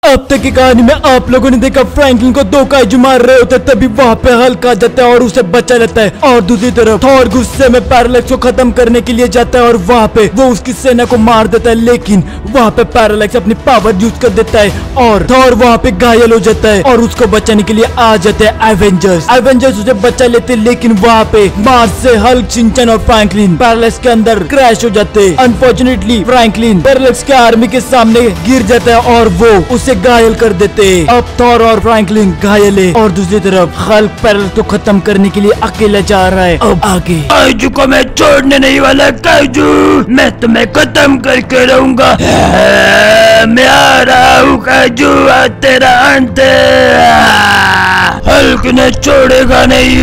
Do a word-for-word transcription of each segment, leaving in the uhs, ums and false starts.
अब तक की कहानी में आप लोगों ने देखा फ्रैंकलिन को दो काइजू मार रहे होते, तभी वहाँ पे हल्क आ जाता है और उसे बचा लेता है। और दूसरी तरफ थॉर गुस्से में पैरालेक्स को खत्म करने के लिए जाता है और वहाँ पे वो उसकी सेना को मार देता है, लेकिन वहाँ पे पैरालेक्स अपनी पावर यूज कर देता है और थॉर वहाँ पे घायल हो जाता है और उसको बचाने के लिए आ जाते हैं एवेंजर्स। एवेंजर्स उसे बचा लेते, लेकिन वहाँ पे मार्स से हल्क, शिनचैन और फ्रैंकलिन पैरालेक्स के अंदर क्रैश हो जाते। अनफॉर्चुनेटली फ्रैंकलिन पैरालेक्स के आर्मी के सामने गिर जाता है और वो उसे घायल कर देते। अब थॉर और फ्रैंकलिन घायल है और दूसरी तरफ हल्क पैरालेक्स को खत्म करने के लिए अकेला जा रहा है। अब आगे काइजू को मैं छोड़ने नहीं वाला, काइजू मैं तुम्हें खत्म करके रहूंगा। मैं आ रहा हूँ काइजू, तेरा अंत हल्क ने छोड़ेगा नहीं।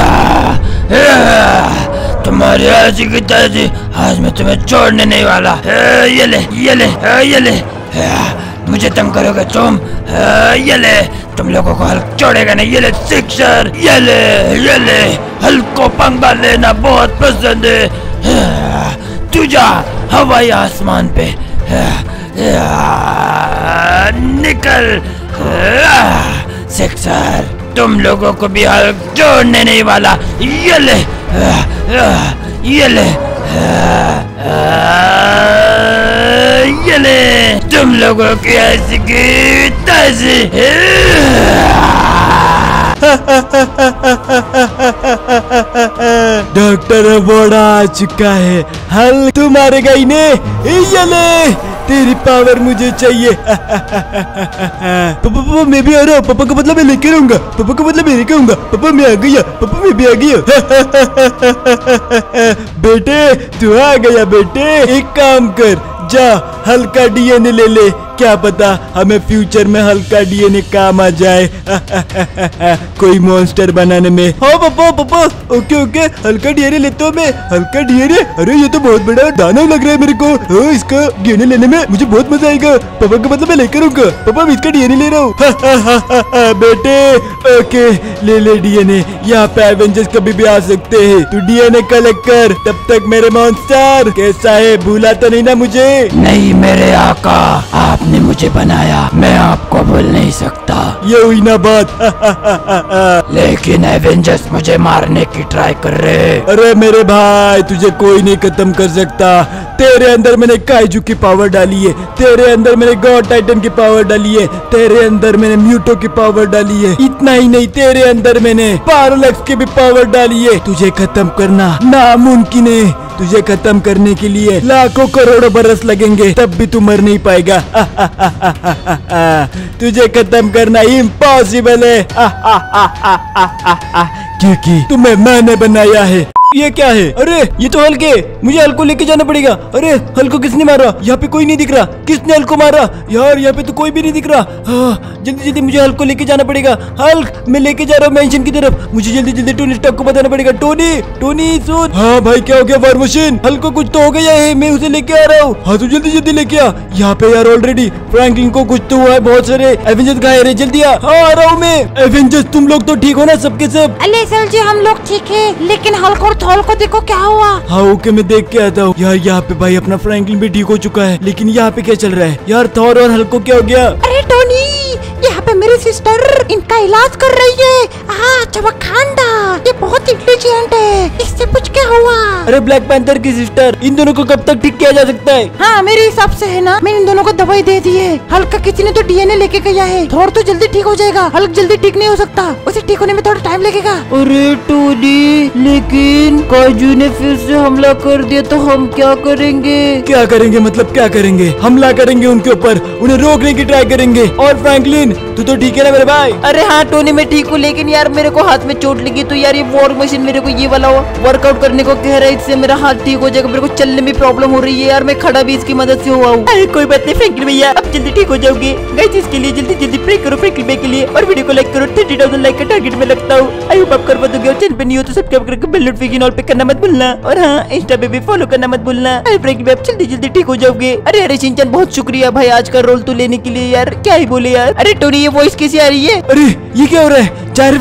तुम्हारी आज की ताजी, आज मैं तुम्हें छोड़ने नहीं वाला। ये ले ये ले ये ले, मुझे तंग करोगे तुम, ये ले, तुम लोगों को हल्क छोड़ेगा नहीं। ये ले सिक्सर, ये ले ये ले, हल्क को पंगा लेना बहुत पसंद है। तू जा हवाई आसमान पे निकल। सिक्सर तुम लोगों को भी हल्क छोड़ने नहीं वाला। ये ले ये ले ये ले, तुम लोगों की ऐसी की तैसी। डॉक्टर बड़ा आ चुका है, हल्क तू मारेगा इन्हें। ये ले, तेरी पावर मुझे चाहिए। पापा पापा मैं भी आ रहा हूँ, पापा का मतलब मैं लेके रहूंगा, पापा का मतलब मैं कहूंगा, पापा मैं आ गया, पापा मैं भी आ गया। बेटे तू आ गया बेटे, एक काम कर, जा हल्क का डीएनए ले ले, क्या पता हमें फ्यूचर में हल्क का डीएनए काम आ जाए। कोई मॉन्स्टर बनाने में। हाँ पापा पापा ओके ओके, हल्क का डीएनए लेता हूँ मैं। हल्क का डीएनए, अरे ये तो बहुत बड़ा दानव लग रहा है मेरे को। हाँ, इसका डीएनए लेने में मुझे बहुत मजा आएगा। पापा का मतलब मैं लेकर आऊंगा, पापा मैं इसका डीएनए ले रहा हूँ। बेटे ओके ले ले डीएनए, यहाँ पे एवेंजर्स कभी भी आ सकते हैं, तू डीएनए कलेक्ट कर। तब तक मेरे मॉन्स्टर कैसा है, भूला तो नहीं ना मुझे? नहीं मेरे आका, आपने मुझे बनाया, मैं आपको भूल नहीं सकता। ये हुई ना बात। लेकिन एवेंजर्स मुझे मारने की ट्राई कर रहे। अरे मेरे भाई तुझे कोई नहीं खत्म कर सकता, तेरे अंदर मैंने काइजू की पावर डाली है, तेरे अंदर मैंने गॉड टाइटन की पावर डाली है, तेरे अंदर मैंने म्यूटो की पावर डाली है। इतना ही नहीं, तेरे अंदर मैंने पैरालेक्स की भी पावर डाली है। तुझे खत्म करना नामुमकिन है, तुझे खत्म करने के लिए लाखों करोड़ों बरस लगेंगे, तब भी तू मर नहीं पाएगा। तुझे खत्म करना इम्पॉसिबल है, क्योंकि तुम्हें मैंने बनाया है। ये क्या है? अरे ये तो हल्क है, मुझे हल्क को लेके जाना पड़ेगा। अरे हल्क को किसने मारा? यहाँ पे कोई नहीं दिख रहा, किसने हल्क को मारा? यार यहाँ पे तो कोई भी नहीं दिख रहा। हाँ, जल्दी जल्दी मुझे हल्क को लेके जाना पड़ेगा। हल्क मैं लेके जा रहा हूँ मैंशन की तरफ, मुझे जल्दी जल्दी टोनी स्टार्क को बताना पड़ेगा। टोनी टोनी सुन। हाँ भाई क्या हो गया वार मशीन? हल्क को कुछ तो हो गया है, मैं उसे लेके आ रहा हूँ। हाँ तू जल्दी जल्दी लेके आ। यहाँ पे यार ऑलरेडी फ्रैंकलिन को कुछ तो हुआ है, बहुत सारे एवेंजर्स घायल है, जल्दी आ। हाँ आ रहा हूँ मैं। एवेंजर्स तुम लोग तो ठीक हो ना सबके सब? अले सर जी हम लोग ठीक है, लेकिन हल्क और थॉर को देखो क्या हुआ। हाँ ओके मैं देख के आता हूँ। यार यहाँ पे भाई अपना फ्रैंकलिन भी ठीक हो चुका है, लेकिन यहाँ पे क्या चल रहा है यार? थॉर और हल्क को क्या हो गया? अरे टोनी यहाँ पे मेरी सिस्टर इनका इलाज कर रही है। हाँ चवखांडा, ये बहुत इंटेलिजेंट है, इससे पूछ क्या हुआ? अरे ब्लैक पैंथर की सिस्टर, इन दोनों को कब तक ठीक किया जा सकता है? हाँ मेरे हिसाब से है ना, मैं इन दोनों को दवाई दे दी है। हल्क का किसी ने तो डीएनए लेके गया है, थोड़ा तो जल्दी ठीक हो जाएगा। हल्क जल्दी ठीक नहीं हो सकता, उसे ठीक होने में थोड़ा टाइम लगेगा। अरे टोनी लेकिन काइजू ने फिर से हमला कर दिया तो हम क्या करेंगे? क्या करेंगे मतलब क्या करेंगे? हमला करेंगे उनके ऊपर, उन्हें रोकने की ट्राई करेंगे। और फ्रैंकलिन तू तो ठीक है ना मेरे भाई? अरे हाँ टोनी मैं ठीक हूँ, लेकिन यार मेरे को हाथ में चोट लगी, तो यार ये वॉर मशीन मेरे को ये वाला वर्कआउट करने को कह रहा है, इससे मेरा हाथ ठीक हो जाएगा। मेरे को चलने में प्रॉब्लम हो रही है यार, मैं खड़ा भी इसकी मदद से हुआ हूँ। अरे कोई बात नहीं फ्रैंकलिन भैया, अब जल्दी ठीक हो जाओगे। गाइस इसके लिए जल्दी जल्दी प्रे करो फ्रैंकलिन भैया के लिए, और वीडियो को लाइक करो। थर्टी थाउजेंड लाइक का टारगेट में लगता हूँ। आई होप आप कर पाओगे, और चैनल पे नहीं हो तो सब्सक्राइब करके बेल नोटिफिकेशन ऑल पे करना मत भूलना, और हाँ इंस्टा पे भी फॉलो करना मत भूलना। अरे फ्रैंकलिन भैया जल्दी जल्दी ठीक हो जाओगे। अरे अरे शिनचैन बहुत शुक्रिया भाई आज का रोल तो लेने के लिए यार, क्या ही बोले यार। अरे टोनी ये वॉइस कैसी आ रही है? अरे ये क्या हो रहा है? जारवेस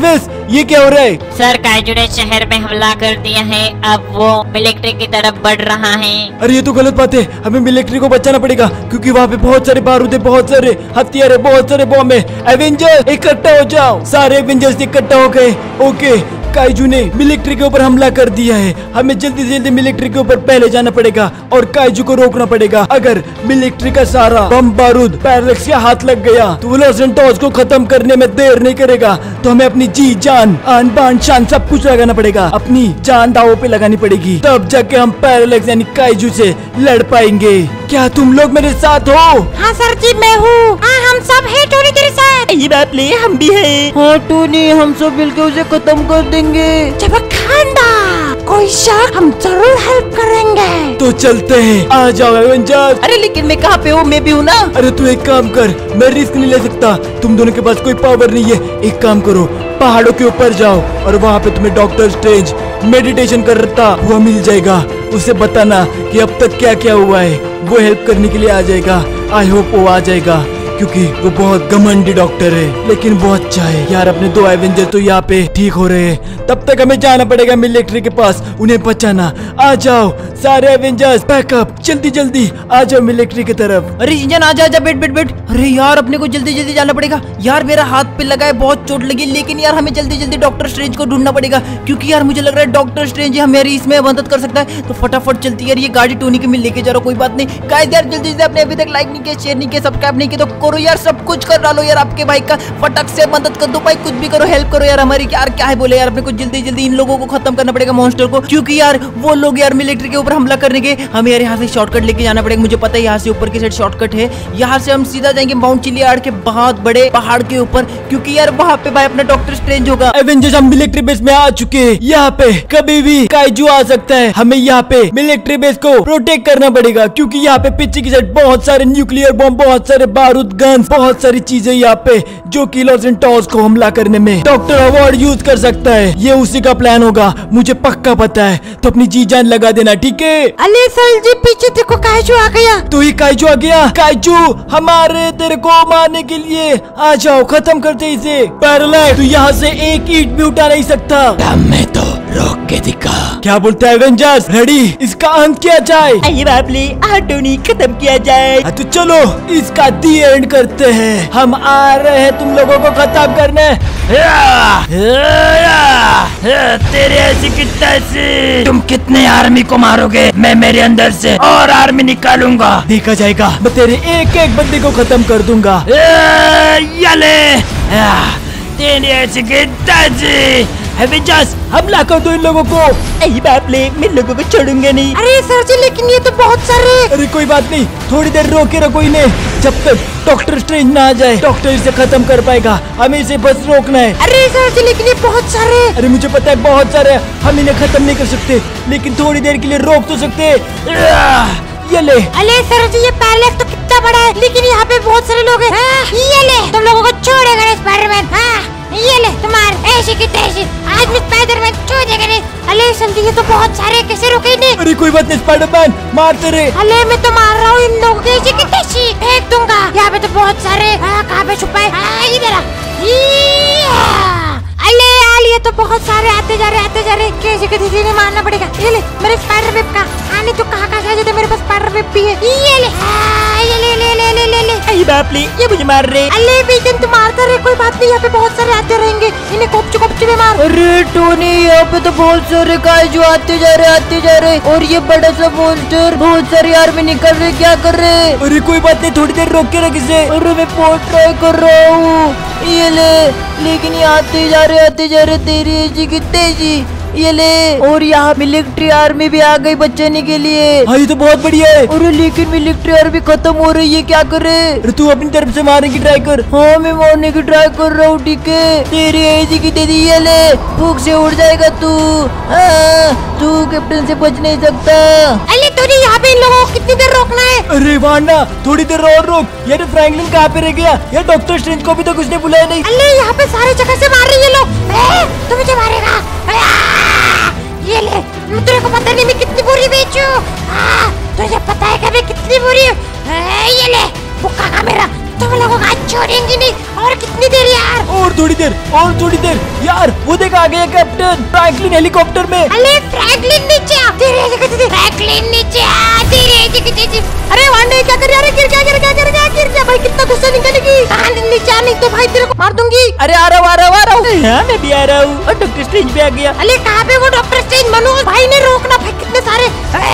ये क्या हो रहा है? सर काइजू ने शहर में हमला कर दिया है, अब वो मिलिट्री की तरफ बढ़ रहा है। अरे ये तो गलत बात है, हमें मिलिट्री को बचाना पड़ेगा क्योंकि वहाँ पे बहुत सारे बारूद है, बहुत सारे हथियार है, बहुत सारे बॉम्ब है। एवेंजर्स इकट्ठा हो जाओ, सारे एवेंजर्स इकट्ठा हो गए। ओके, काइजू ने मिलिट्री के ऊपर हमला कर दिया है, हमें जल्दी से जल्दी मिलिट्री के ऊपर पहले जाना पड़ेगा और काइजू को रोकना पड़ेगा। अगर मिलिट्री का सारा बम बारूद पैरालेक्स के हाथ लग गया तो वो लॉस एंटोस को खत्म करने में देर नहीं करेगा। तो हमें अपनी जी जान आन बान शान सब कुछ लगाना पड़ेगा, अपनी जान दांव पे लगानी पड़ेगी, तब जाके हम पैरालेक्स यानी काइजू से लड़ पाएंगे। क्या तुम लोग मेरे साथ हो? हाँ सर जी मैं हूँ। हाँ हम सब है टोनी तेरे साथ। ये बात ले, हम भी है। हाँ टोनी, हम सब मिलकर उसे खत्म कर देंगे। चबखांडा, कोई शक, हम जरूर हेल्प करेंगे। तो चलते हैं, आ जाओ एवेंजर्स। अरे लेकिन मैं कहाँ पे हूँ? मैं भी हूँ ना। अरे तू एक काम कर, मैं रिस्क नहीं ले सकता, तुम दोनों के पास कोई पावर नहीं है। एक काम करो, पहाड़ों के ऊपर जाओ और वहाँ पे तुम्हें डॉक्टर स्ट्रेंज मेडिटेशन करता हुआ मिल जाएगा। उसे बताना कि अब तक क्या क्या हुआ है, वो हेल्प करने के लिए आ जाएगा। आई होप वो आ जाएगा क्योंकि वो बहुत घमंडी डॉक्टर है, लेकिन वो अच्छा है यार। अपने दो एवेंजर तो यहाँ पे ठीक हो रहे हैं, तब तक हमें जाना पड़ेगा मिलिट्री के पास, उन्हें बचाना। आ जाओ सारे एवेंजर्स, बैकअप, जल्दी जल्दी आ जाओ मिलिट्री की तरफ। अरे इंजन आ जा, आ जा, बैठ बैठ बैठ। अरे यार अपने को जल्दी जल्दी जाना पड़ेगा यार, मेरा हाथ पे लगा है, बहुत चोट लगी। लेकिन यार हमें जल्दी जल्दी डॉक्टर स्ट्रेंज को ढूंढना पड़ेगा क्योंकि यार मुझे लग रहा है डॉक्टर स्ट्रेंज हमारी इसमें मदद कर सकता है। तो फटाफट चलती यार, ये गाड़ी टोनी की मैं लेके जा रहा हूँ। कोई बात नहीं गाइस, यार जल्दी से अपने अभी तक लाइक नहीं किया, शेयर नहीं किया, सब्सक्राइब नहीं किया तो करो यार, सब कुछ कर डालो यार। आपके भाई का फटक से मदद कर दो भाई, कुछ भी करो, हेल्प करो यार हमारी। यार क्या है बोले यार, अपने को जल्दी जल्दी इन लोगों को खत्म करना पड़ेगा, मॉन्स्टर को, क्योंकि यार वो लोग यार मिलिट्री के ऊपर हमला करने के। हमें यार यहाँ से शॉर्टकट लेके जाना पड़ेगा, मुझे पता है यहाँ से ऊपर की साइड शॉर्टकट है। यहाँ से हम सीधा जाएंगे माउंट चिलियार्ड के बहुत बड़े पहाड़ के ऊपर, क्योंकि यार वहाँ पे भाई अपना डॉक्टर स्ट्रेंज होगा। एवेंजर्स हम मिलिट्री बेस में आ चुके हैं, यहाँ पे कभी भी काइजू आ सकता है। हमें यहाँ पे मिलिट्री बेस को प्रोटेक्ट करना पड़ेगा क्योंकि यहाँ पे पीछे की साइड बहुत सारे न्यूक्लियर बॉम्ब, बहुत सारे बारूद गन्स, बहुत सारी चीजें यहाँ पे जो कि लॉस एंटोस को हमला करने में डॉक्टर अवार्ड यूज कर सकता है। ये उसी का प्लान होगा, मुझे पक्का पता है। तो अपनी जी जान लगा देना, ठीक है? अले सर जी पीछे देखो, काइजू आ गया। तो ही काइजू आ गया। काइजू हमारे तेरे को मारने के लिए, आ जाओ खत्म करते इसे। पैरालेक्स तू यहाँ से एक ईंट भी उठा नहीं सकता। मैं तो रोक के दिखा। क्या बोलता है एवेंजर्स? रेडी, इसका अंत किया जाए। आइए बाप ले, आ टोनी खत्म किया जाए। तो चलो इसका दी एंड करते हैं, हम आ रहे हैं तुम लोगों को खत्म करने। तेरे ऐसी कितना ऐसी, तुम कितने आर्मी को मारोगे? मैं मेरे अंदर से और आर्मी निकालूंगा, देखा जाएगा। मैं तेरे एक एक बंदे को खत्म कर दूंगा। ये तेरी ऐसी कितना ऐसी। एवेंजर्स हमला कर दो इन लोगों को। आइए बाप ले, मैं लोगों को छोड़ूंगा नहीं। अरे सर जी लेकिन ये तो बहुत सारे। अरे कोई बात नहीं, थोड़ी देर रोके रखो इन्हें, जब तक डॉक्टर स्ट्रेंज ना आ जाए। डॉक्टर इसे खत्म कर पाएगा, हमें इसे बस रोकना है। अरे सर जी लेकिन ये बहुत सारे। अरे मुझे पता है बहुत सारे, हम इन्हें खत्म नहीं कर सकते, लेकिन थोड़ी देर के लिए रोक तो सकते। ये ले। अरे सर जी ये पैरालेक्स तो कितना बड़ा है, लेकिन यहाँ पे बहुत सारे लोग हैं। ये ले, तुम लोगों को छोड़ेगा स्पाइडरमैन। ये ले तुम्हारे ऐसे की तैसे, आज मैं स्पाइडरमैन छोड़ेगा नहीं। अले समझी ये तो बहुत सारे, कैसे रुके नहीं? अरे कोई बात नहीं स्पाइडरमैन, मारते रहे। अले मैं तो मार रहा हूँ इन लोगों को, ऐसे की तैसे फेंक दूंगा। यहाँ पे तो बहुत सारे। कहाँ पे छुपाए? इधर। अले यार ये तो बहुत सारे आते जा रहे आते जा रहे, कैसे के किसी ने मारना पड़ेगा। ये ले मेरे स्पाइडर वेब का, आने तो कहाँ कहाँ से मेरे पास स्पाइडर वेब भी है। ये ले, ये ले ले ले ले ले ले। आइए बाप ले, ये मुझे मार रहे। अले बेचन तुम मारता रहे, कोई बात नहीं, यहाँ पे बहुत सारे आते रहेंगे, इन्हें कोपचू कोपचू में मार। अरे टोनी यहाँ पे तो बहुत सारे काइजू आते जा रहे आते जा रहे, और ये बड़ा सा मॉन्स्टर बहुत सारी आर्मी निकल रहे, क्या कर रहे? अरे कोई बात नहीं, थोड़ी देर रोक के रख इसे। अरे मैं बहुत ट्राई कर रहा हूँ, ये ले, लेकिन ये आते जा रहे आते जा रहे, तेरी ऐसी की तेजी। ये ले, और यहाँ मिलिट्री आर्मी भी आ गई बचाने के लिए। हाँ ये तो बहुत बढ़िया है। अरे लेकिन मिलिट्री आर्मी खत्म हो रही है, क्या करे? अरे तू अपनी तरफ से मारने की ट्राई कर। हाँ मैं मारने की ट्राई कर रहा हूँ, ठीक है। तेरी ऐसी की तेरी, ये ले, भूख से उड़ जाएगा तू। तू कैप्टन से बच नहीं सकता। अले तो नहीं, यहाँ पे इन लोगों को कितनी देर रोकना है? अरे वांडा थोड़ी देर और रोक। यार फ्रैंकलिन कहाँ पे रह गया? यार डॉक्टर स्ट्रेंज को भी तो कुछ ने बुलाया नहीं। अले यहाँ पे सारे जगह से मार रही है लोग। तू मुझे मारेगा। ये ले, तेरे को पता नहीं मैं कितनी बुरी बेचू। तुझे पता है कि मैं कितनी बुरी हूँ। ये ले बुक्का का मेरा, तुम लोगों का छोड़ेंगे नहीं। और कितनी देर यार? और और थोड़ी देर और थोड़ी देर। यार वो देखा आ गया कैप्टन फ्रैंकलिन हेलीकॉप्टर में। अरे फ्रैंकलिन नीचे आ, तेरे जगह तेरे फ्रैंकलिन नीचे आ, तेरे जगह तेरे। अरे वांडे क्या कर रहा है? गिर गया गिर गया गिर गया गिर गया भाई, कितना गुस्सा निकलेगी। नीचे आ, नहीं तो भाई तेरे को मार दूंगी। अरे आ रहा हूँ आ रहा हूँ आ रहा हूँ। हाँ मैं भी आ रहा हूँ। और डॉक्टर स्ट्रेंज भी आ गया। अरे कहाँ पे वो डॉक्टर स्ट्रेंज? मनोज भाई ने रोकना भाई, कितने सारे।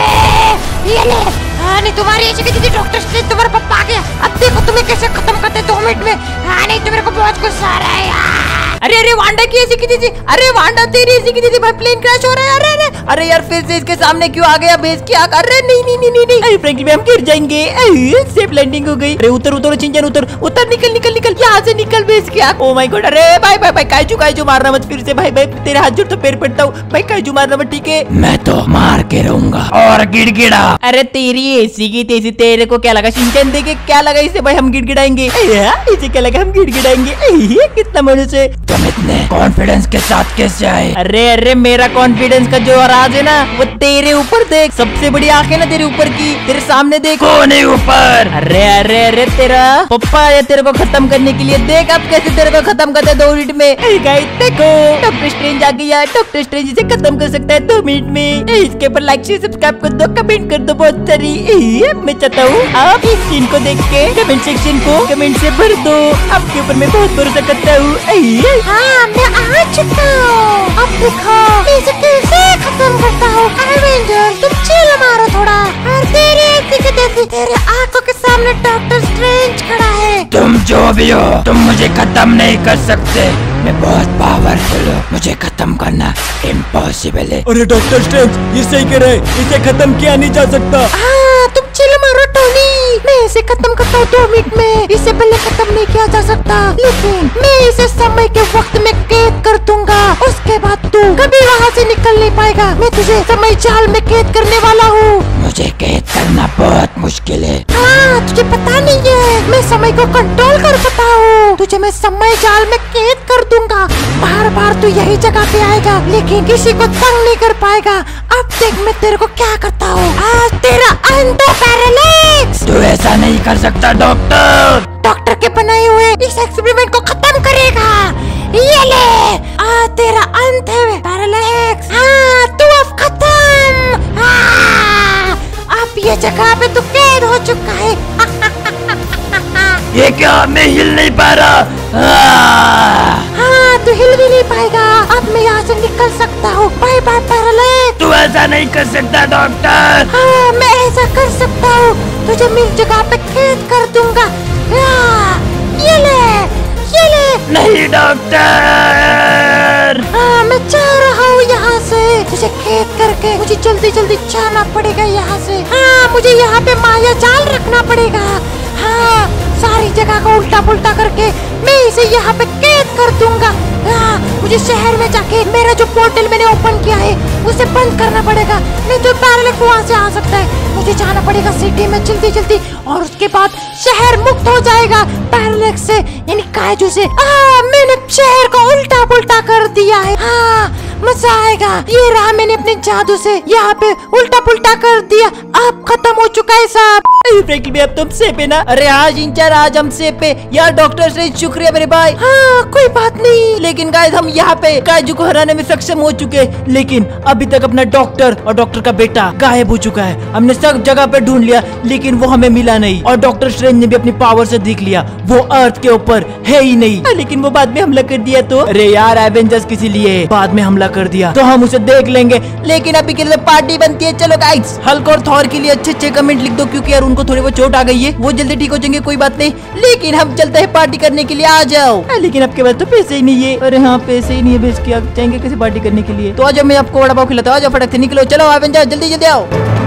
ये ले, हाँ नहीं तुम्हारी ऐसी की डॉक्टर स्ट्रेंज तुम्हारा पप्पा आ गया। अब देखो तुम्हें कैसे खत्म करते दो मिनट में। हाँ नहीं तो मेरे को बहुत गुस्सा आ रहा है यार। अरे अरे वांडा की ऐसी की थी। अरे वांडा तेरी ऐसी की थी भाई, प्लेन क्रैश हो रहा है। अरे अरे अरे यार फिर से इसके सामने क्यों आ गया बेस क्या कर रहे? नहीं नहीं नहीं नहीं अरे फ्रैंकलिन में हम गिर जाएंगे। सेफ लैंडिंग हो गई। अरे उतर उतर चिंजन उतर उतर, निकल निकल निकल यहाँ से निकल बेस क्या। Oh my god. अरे भाई भाई भाई काजू काजू मारना मत फिर से भाई भाई, तेरे हाथ जोड़ तो पैर पड़ता हूँ भाई, काजू मारना मत ठीक है। मैं तो मार के रहूंगा और गिड़गिड़ा। अरे तेरी ऐसी की तेजी, तेरे को क्या लगा चिंजन देखे क्या लगा इसे भाई हम गिड़गिड़ाएंगे? इसे क्या लगा हम गिड़गिड़ाएंगे? कितना मनुष्य है। तुम इतने कॉन्फिडेंस के साथ कैसे आए? अरे अरे मेरा कॉन्फिडेंस का जो राज है ना वो तेरे ऊपर देख, सबसे बड़ी आंखें ना तेरे ऊपर की, तेरे सामने देख। कौन है ऊपर? अरे अरे अरे तेरा पप्पा है तेरे को खत्म करने के लिए। देख अब कैसे तेरे को खत्म करते दो मिनट में। गाइस देखो डॉक्टर स्ट्रेंज आ गया। डॉक्टर स्ट्रेंज इसे खत्म कर सकता है दो मिनट में। इसके ऊपर लाइक शेयर सब्सक्राइब कर दो, कमेंट कर दो बहुत सारी। मैं चाहता हूँ आप इस सीन को देख के कमेंट सेक्शन को कमेंट से भर दो। आपके ऊपर मैं बहुत भरोसा करता हूँ। हाँ मैं आ चुका हूँ। अब देखो इसे कैसे खत्म करता हूँ। एवेंजर तुम चिल मारो थोड़ा। और तेरे ऐसी के तैसी तेरे आंखों के सामने डॉक्टर स्ट्रेंज खड़ा है। तुम जो भी हो तुम मुझे खत्म नहीं कर सकते। मैं बहुत पावरफुल हूँ, मुझे खत्म करना इम्पॉसिबल है। अरे डॉक्टर स्ट्रेंज ये सही कह रहे हैं, इसे खत्म किया नहीं जा सकता। हाँ तुम चिल मारो टोनी, मैं इसे खत्म करता हूँ दो मिनट में। इससे पहले खत्म नहीं किया जा सकता, लेकिन मैं इसे समय के वक्त में कैद कर दूंगा। उसके बाद तू कभी वहाँ से निकल नहीं पाएगा। मैं तुझे समय जाल में कैद करने वाला हूँ। मुझे कैद करना बहुत मुश्किल है। हाँ तुझे पता नहीं है, मैं समय को कंट्रोल कर सकता हूँ। तुझे मैं समय जाल में कैद कर दूंगा। बार बार तू यही जगह पे आएगा लेकिन किसी को तंग नहीं कर पाएगा। अब देख मैं तेरे को क्या करता हूँ। आज तेरा अंत है पैरालेक्स। तू ऐसा नहीं कर सकता डॉक्टर। डॉक्टर के बनाए हुए इस एक्सपेरिमेंट को खत्म करेगा। ये ले, आज तेरा अंत है पैरालेक्स। हाँ तू अब खत्म। हाँ, अब ये जगह पे तू कैद हो चुका है। ये क्या, मैं हिल नहीं पा रहा। हाँ तू हिल भी नहीं पाएगा। अब मैं यहाँ से निकल सकता हूँ। Bye bye Parallax. तू ऐसा नहीं कर सकता डॉक्टर। हाँ मैं ऐसा कर सकता हूँ, तुझे मैं इस जगह पे कैद कर दूंगा। हाँ, ये ले ये ले। नहीं डॉक्टर। हाँ मैं जा रहा हूँ यहाँ से। तुझे कैद करके मुझे जल्दी जल्दी जाना पड़ेगा यहाँ से। हाँ मुझे यहाँ पे माया जाल रखना पड़ेगा। हाँ सारी जगह को उल्टा पुल्टा करके मैं इसे यहाँ पे कैद कर दूंगा। हाँ मुझे शहर में जाके मेरा जो पोर्टल मैंने ओपन किया है उसे बंद करना पड़ेगा, नहीं तो पैरालेक्स वहाँ से आ सकता है। मुझे जाना पड़ेगा सिटी में जल्दी जल्दी, और उसके बाद शहर मुक्त हो जाएगा पैरालेक्स से, यानी कायजू से। हाँ मैंने शहर को उल्टा पुल्टा कर दिया है। हाँ मजा आएगा। ये रहा, मैंने अपने जादू से यहाँ पे उल्टा पुल्टा कर दिया। अब खत्म हो चुका है सब। फ्रैंकलिन अब तुम सेफ है ना? अरे आज इंचार आज हम सेफ है यार। डॉक्टर स्ट्रेंज शुक्रिया मेरे भाई। हाँ कोई बात नहीं। लेकिन गाइस हम यहाँ पे काजू को हराने में सक्षम हो चुके हैं, लेकिन अभी तक अपना डॉक्टर और डॉक्टर का बेटा गायब हो चुका है। हमने सब जगह पे ढूंढ लिया लेकिन वो हमें मिला नहीं, और डॉक्टर स्ट्रेंज ने भी अपनी पावर से देख लिया वो अर्थ के ऊपर है ही नहीं। आ, लेकिन वो बाद में हमला कर दिया तो। अरे यार एवेंजर्स किसी लिए बाद में हमला कर दिया तो हम उसे देख लेंगे, लेकिन अभी के लिए पार्टी बनती है। चलो गाइस हल्क और थॉर के लिए अच्छे अच्छे कमेंट लिख दो, क्योंकि यार उनको थोड़ी बहुत चोट आ गई है, वो जल्दी ठीक हो जाएंगे कोई बात नहीं। लेकिन हम चलते हैं पार्टी करने के लिए, आ जाओ। आ, लेकिन आपके पास तो पैसे ही नहीं है। अरे हाँ पैसे ही नहीं है, भेज के आप जाएंगे कैसे पार्टी करने के लिए? तो आज मैं आपको वड़ा पाव खिलाता हूँ। फटक से निकलो, चलो एवेंजर जल्दी जल्दी आओ।